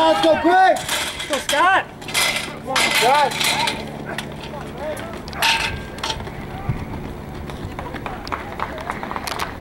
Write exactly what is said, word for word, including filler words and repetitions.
Scott, let's go quick! Let's go, Scott! Come on, Scott!